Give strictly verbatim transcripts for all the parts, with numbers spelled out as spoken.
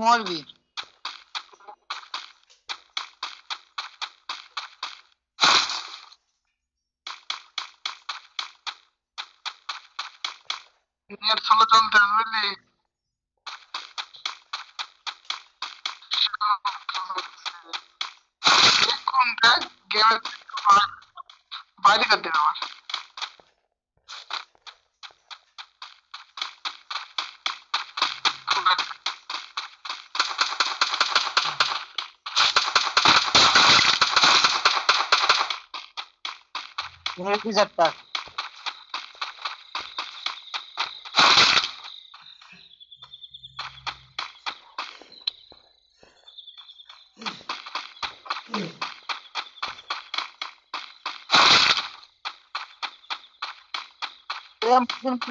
मरबी net slow चलते हैं बुझली एक घंटा गेम बाहर कर देना नेट भी सकता है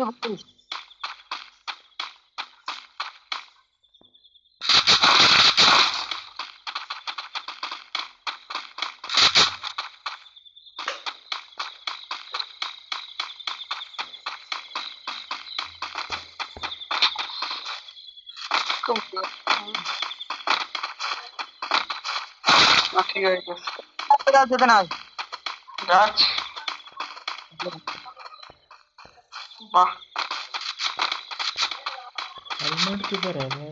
ठीक है कितना गाछ वाह हेलमेट किधर है भाई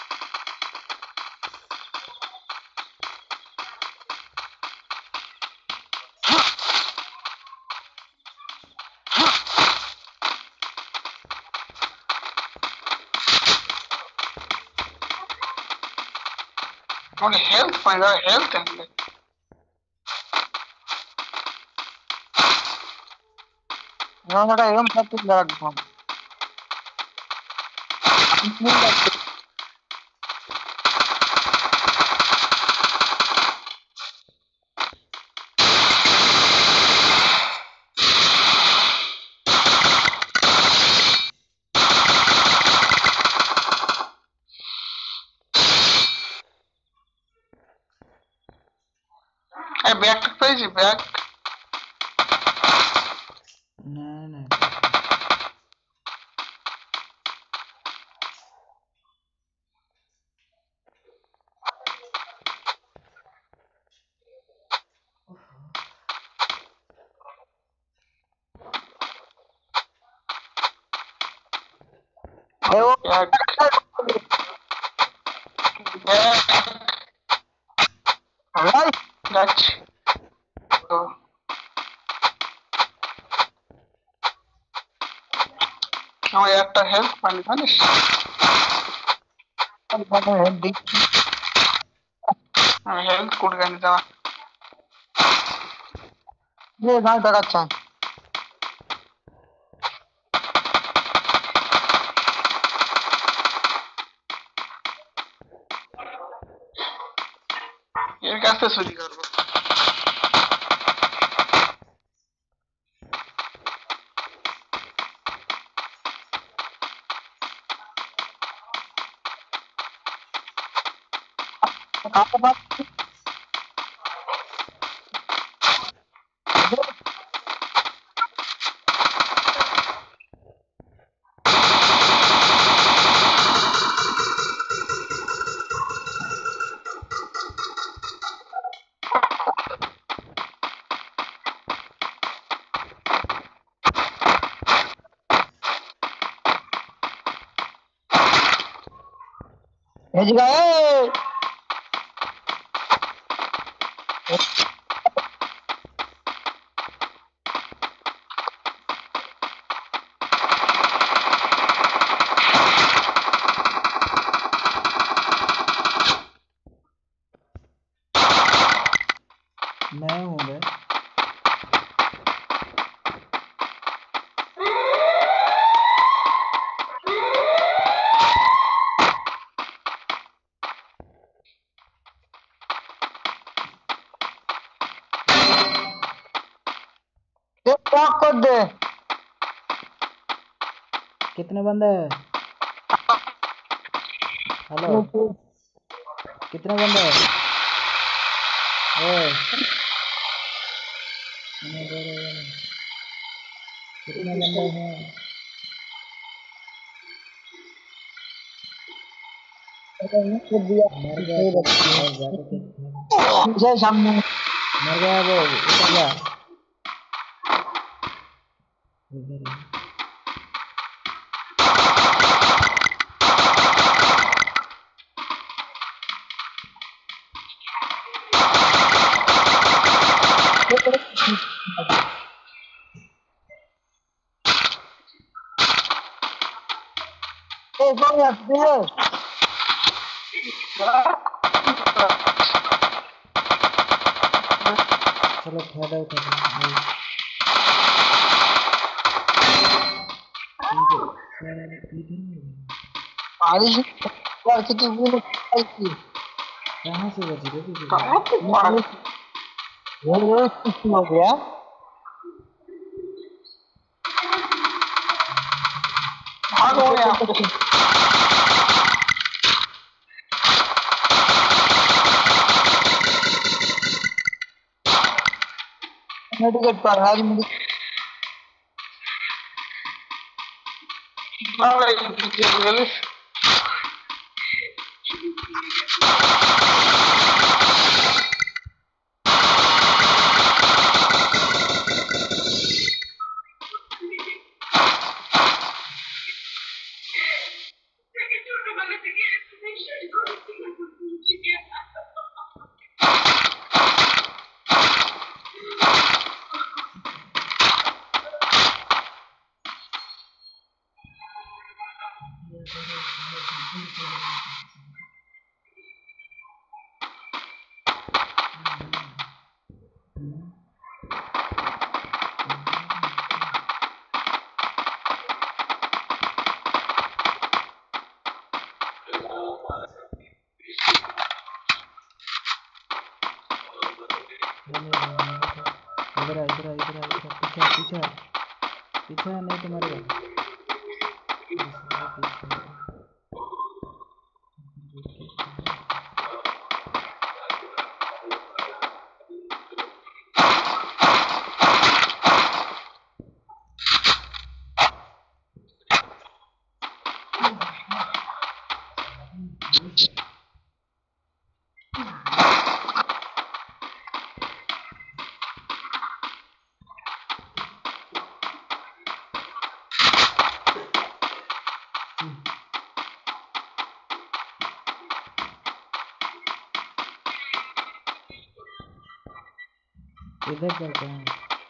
only health find out health and no no एवं सब कुछ लगा दूँ ए बैग तक पे जी बैग नहीं नहीं ए वो बैग भाई गाछ तो क्यों একটা হেল্প পানি জানিস আমি হেল্প কোড গানি দাও ये गांव तक अच्छा ये कैसे चोरी करबो कहां बात भेज गए मैं हूँ बे ये लॉक कर दे कितने बंदे हैं हेलो कितने बंदे हैं ओए कितने बंदे हैं मर गया तो और जाके क्या मुझे सामने मर गया वो उतर गया इधर ही ए कौन हंसती है चलो फायदा उठा दो बारिश यार कितनी बुरी आई थी कहाँ से बची रे तुझे कहाँ पे पड़ा? ये ये कुछ हो गया भाग हो गया। मेडिकेट पर आज मेरी भाग रही थी। इधर आ इधर आ इधर आ इधर पीछे पीछे पीछे नहीं तो मरेगा इधर चलते हैं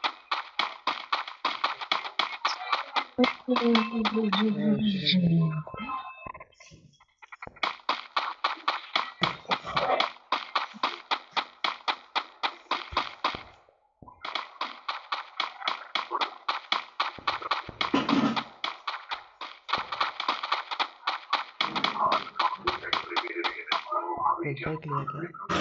देख लिया क्या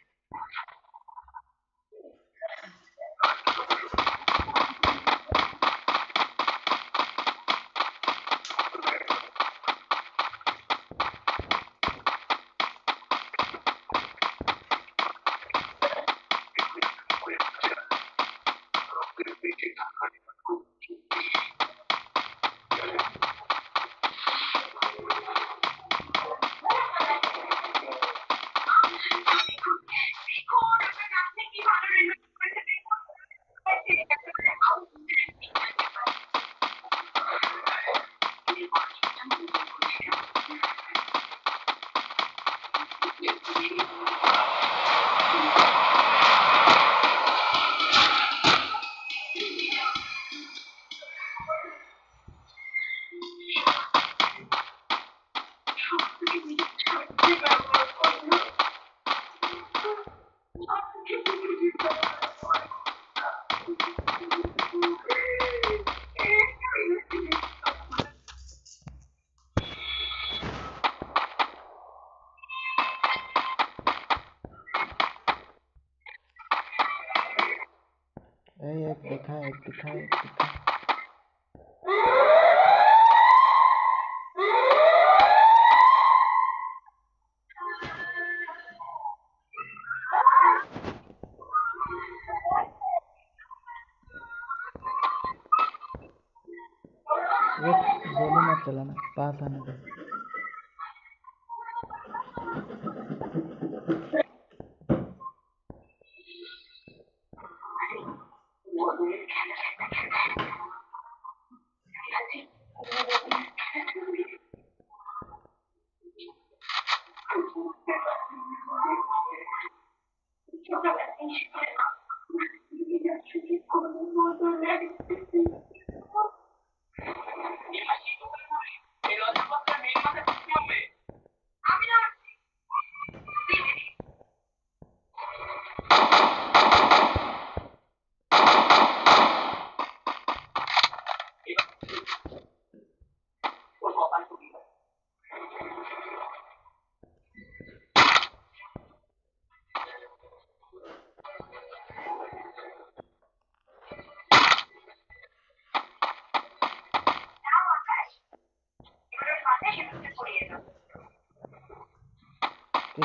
एक दिखा एक दिखा एक दिखा गोली मत चलाना पास आने दो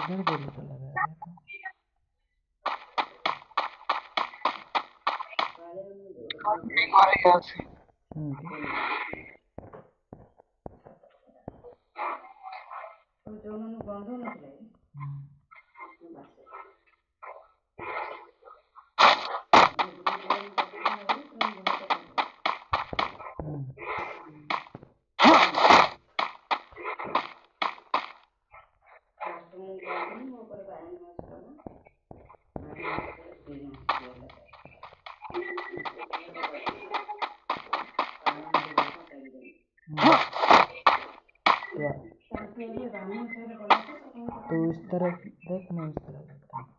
इधर गोली तो लगा रहा था। हमारे यहाँ से हम्म ठीक। तो इस तरह देख, मैं इस तरह करता हूँ।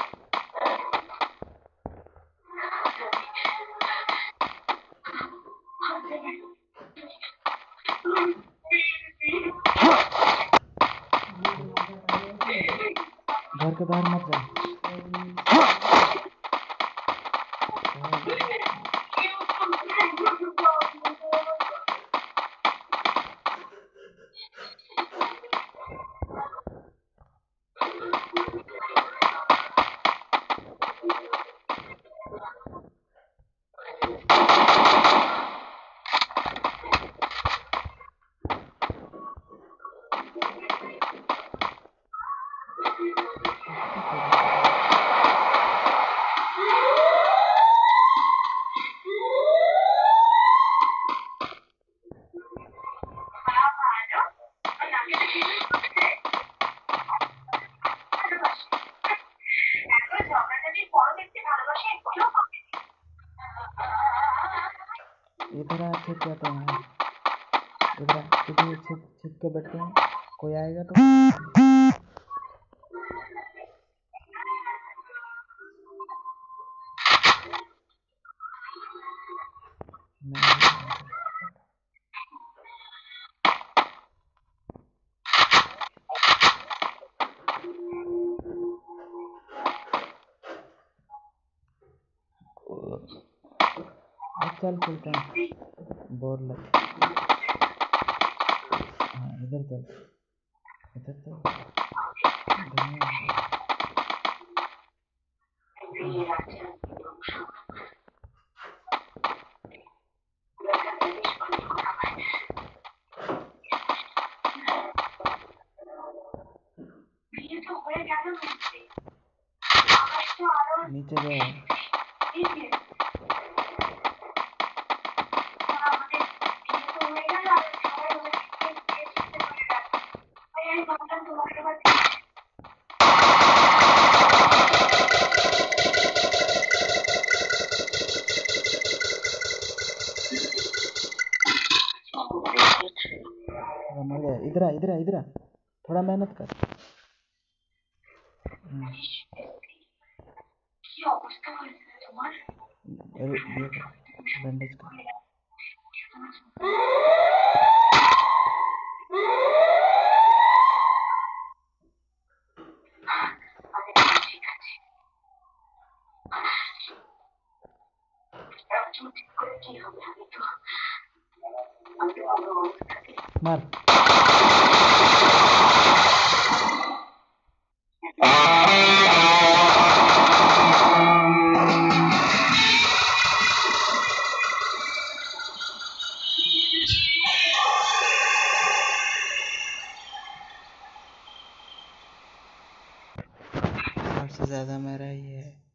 घर के बाहर मत जा। इधर आ, छिप जाते हैं। इधर आ, इधर छिप छिप के बैठते हैं, कोई आएगा तो। चल चलते हैं, बोर लग। हाँ इधर चल, इधर चल। नीचे गए। मर गया। इधर आ, इधर आ, इधर आ, थोड़ा मेहनत कर। ये बैंडेज कर। मार। सबसे ज्यादा मेरा ही है।